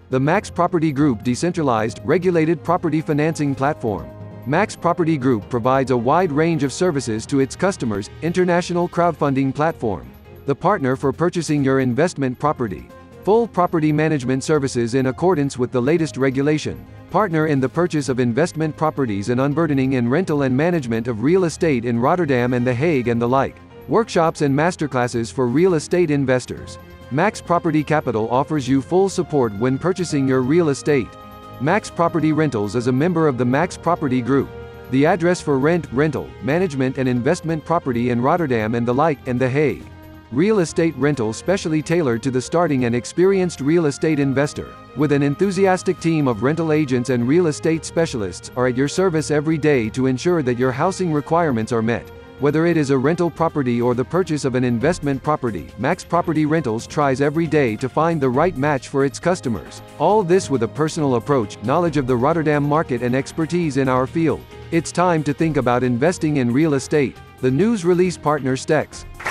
The Max Property Group decentralized, regulated property financing platform. Max Property Group provides a wide range of services to its customers, international crowdfunding platform. The partner for purchasing your investment property. Full property management services in accordance with the latest regulation. Partner in the purchase of investment properties and unburdening in rental and management of real estate in Rotterdam and The Hague and the like. Workshops and masterclasses for real estate investors. Max Property Capital offers you full support when purchasing your real estate. Max Property Rentals is a member of the Max Property Group. The address for rent, rental, management and investment property in Rotterdam and the like, and The Hague. Real estate rental specially tailored to the starting and experienced real estate investor. With an enthusiastic team of rental agents and real estate specialists are at your service every day to ensure that your housing requirements are met. Whether it is a rental property or the purchase of an investment property, Max Property Rentals tries every day to find the right match for its customers. All this with a personal approach, knowledge of the Rotterdam market and expertise in our field. It's time to think about investing in real estate. The news release partner Stex.